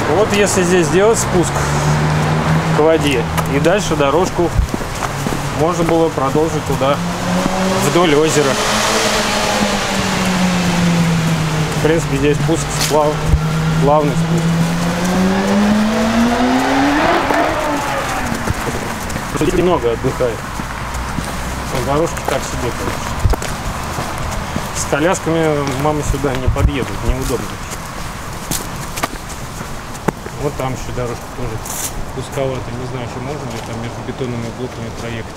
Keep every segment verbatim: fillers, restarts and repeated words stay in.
Вот если здесь сделать спуск к воде, и дальше дорожку можно было продолжить туда, вдоль озера. В принципе, здесь спуск плав, плавный спуск. Здесь немного отдыхает. Но дорожки так себе, конечно. С колясками мамы сюда не подъедут, неудобно. Вот там еще дорожка тоже узковато. Не знаю, еще можно ли там между бетонными блоками проехать.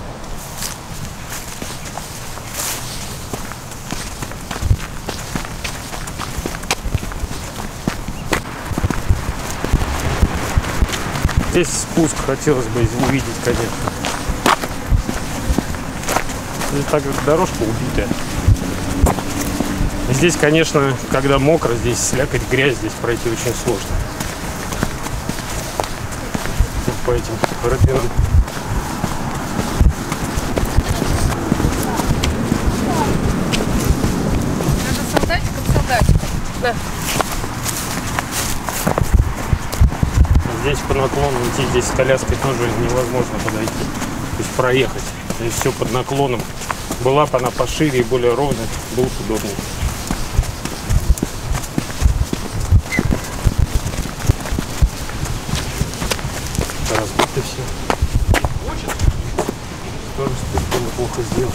Здесь спуск хотелось бы увидеть, конечно. Здесь так как дорожка убитая. Здесь, конечно, когда мокро, здесь слякоть, грязь, здесь пройти очень сложно. Вот по этим ропинам. Надо солдатиком, солдатиком. Да. Здесь по наклону идти, здесь с коляской тоже невозможно подойти. То есть проехать. Здесь все под наклоном. Была бы она пошире и более ровная, было бы удобнее. Разбито все. Тоже спуск неплохо сделал.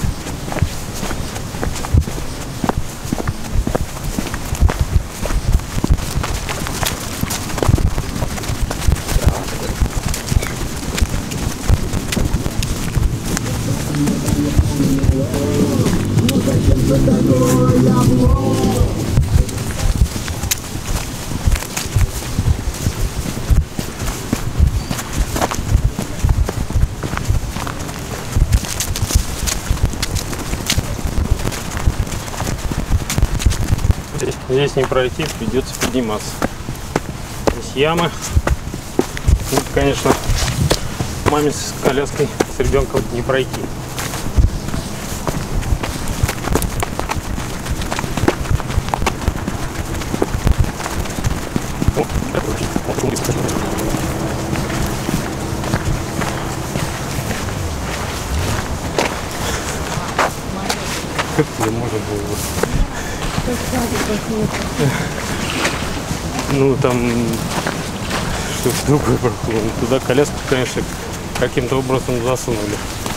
Здесь не пройти, придется подниматься. Здесь ямы. Ну, конечно, маме с коляской, с ребенком не пройти. Как тебе можно было? Ну там что-то другое прошло. Туда коляску, конечно, каким-то образом засунули.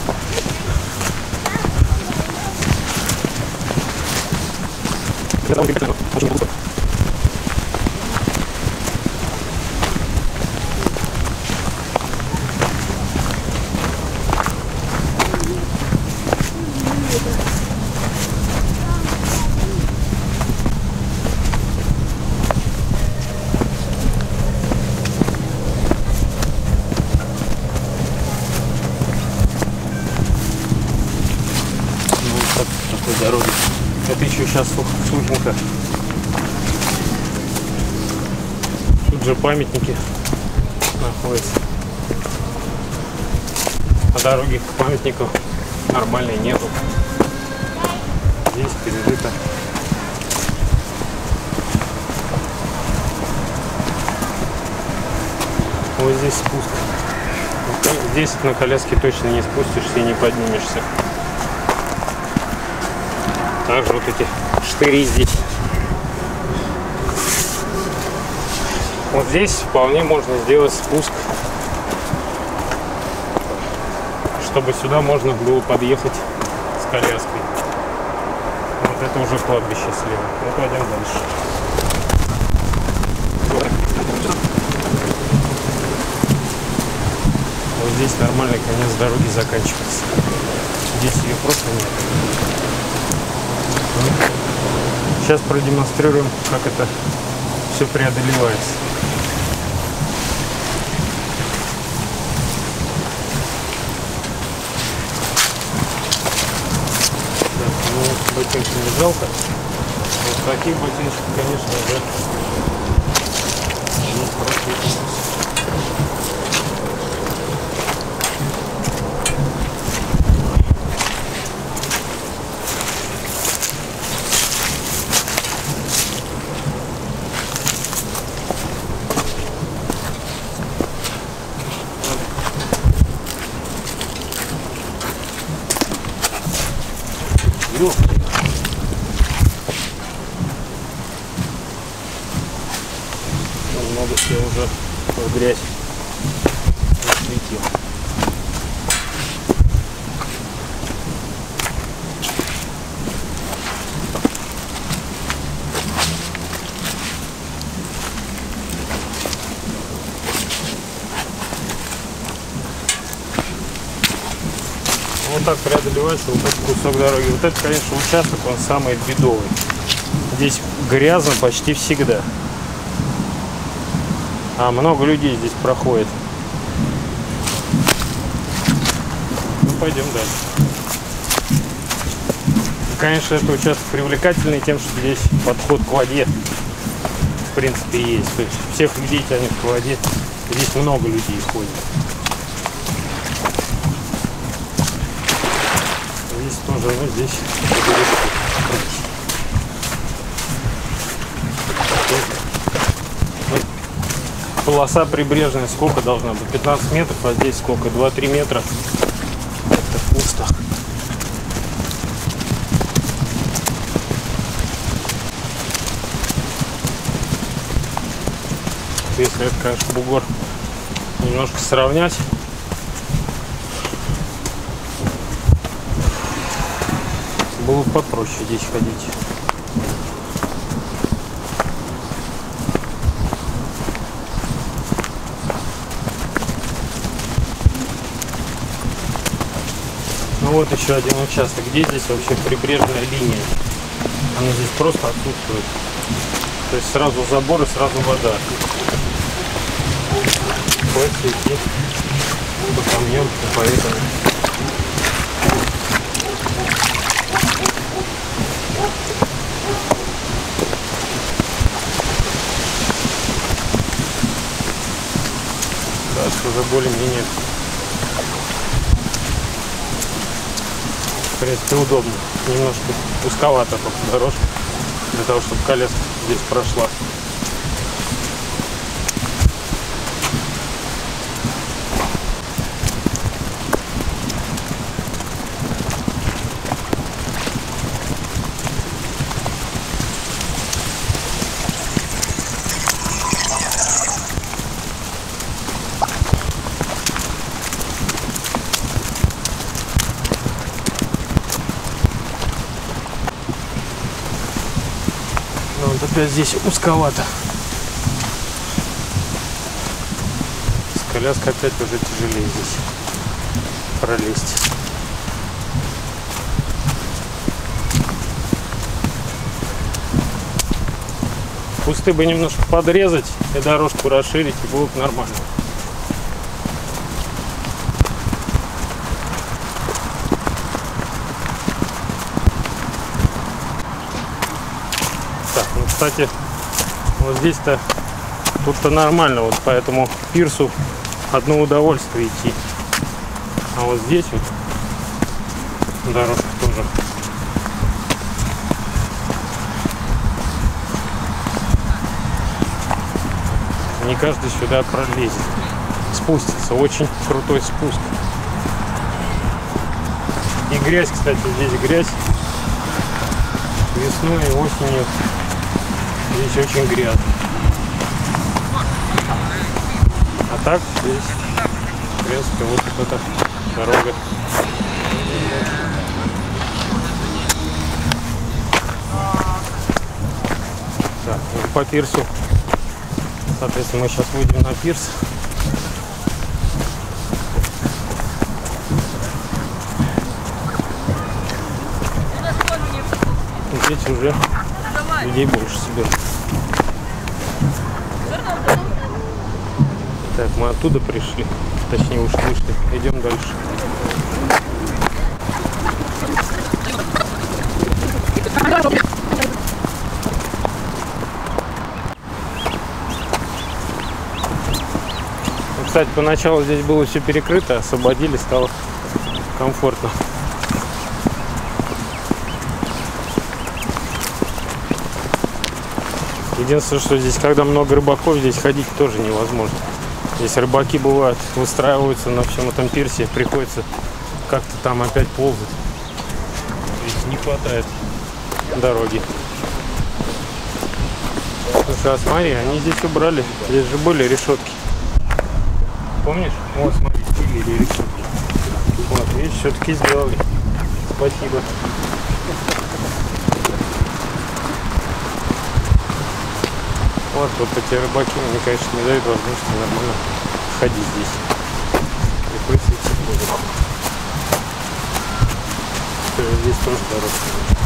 Дороги. Это еще сейчас сухенько. Тут же памятники находятся. А дороги к памятнику нормальной нету. Здесь пережито. Вот здесь спуск. Здесь на коляске точно не спустишься и не поднимешься. Также вот эти штыри здесь. Вот здесь вполне можно сделать спуск, чтобы сюда можно было подъехать с коляской. Вот это уже кладбище слева. Ну, пойдем дальше. Вот здесь нормальный конец дороги заканчивается. Здесь ее просто нет. Сейчас продемонстрируем, как это все преодолевается. Так, ну, ботинки не жалко. Вот таких ботиночек, конечно, уже не прокрутилось. много я уже в грязь насветил. Вот так преодолевается вот этот кусок дороги. Вот это, конечно, участок, он самый бедовый. Здесь грязно почти всегда. А много людей здесь проходит. Ну, пойдем дальше. И, конечно, этот участок привлекательный тем, что здесь подход к воде, в принципе, есть. То есть всех людей тянет к воде. Здесь много людей ходит. Здесь тоже, ну, здесь полоса прибрежная сколько должна быть? пятнадцать метров, а здесь сколько? два-три метра. Это пусто. Если это, конечно, бугор немножко сравнять, было бы попроще здесь ходить. Ну вот еще один участок. Где здесь вообще прибрежная линия? Она здесь просто отсутствует. То есть сразу забор и сразу вода. Приходится идти по камням, поэтому. Дальше уже более-менее, в принципе, удобно. Немножко узковато только дорожка для того, чтобы коляска здесь прошла. Вот опять здесь узковато. С коляской опять уже тяжелее здесь пролезть. Кусты бы немножко подрезать и дорожку расширить, и было бы нормально. Кстати, вот здесь-то, тут-то нормально, вот по этому пирсу одно удовольствие идти. А вот здесь вот дорожка тоже. Не каждый сюда пролезет. Спустится, очень крутой спуск. И грязь, кстати, здесь грязь. Весной и осенью здесь очень грязно. А так здесь, в принципе, вот эта дорога. Так, ну, по пирсу. Соответственно, мы сейчас выйдем на пирс. Здесь уже людей больше соберут. Так, мы оттуда пришли, точнее уж вышли, идем дальше. Кстати, поначалу здесь было все перекрыто, освободили, стало комфортно. Единственное, что здесь, когда много рыбаков, здесь ходить тоже невозможно. Здесь рыбаки бывают, выстраиваются на всем этом пирсе, приходится как-то там опять ползать. Здесь не хватает дороги. Сейчас смотри, они здесь убрали. Здесь же были решетки. Помнишь? Вот, смотри, были решетки. Вот, видишь, все-таки сделали. Спасибо. Вот, вот эти рыбаки, мне, конечно, не дают возможности нормально ходить здесь. Приходится идти будут. Здесь тоже дорога.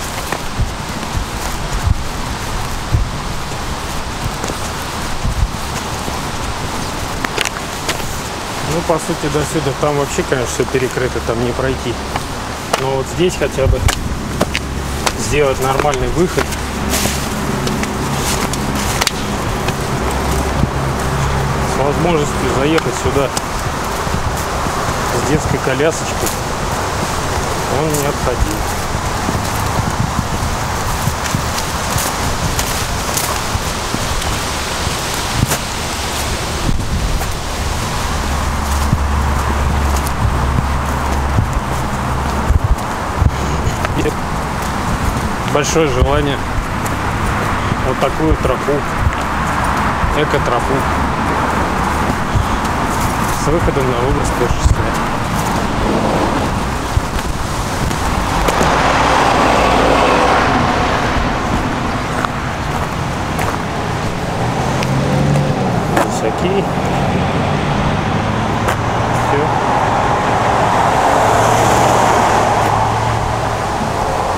Ну, по сути, до сюда там вообще, конечно, все перекрыто, там не пройти. Но вот здесь хотя бы сделать нормальный выход. С возможностью заехать сюда с детской колясочкой. Он необходим. Большое желание вот такую тропу, эко-тропу с выходом на Выборгское шоссе.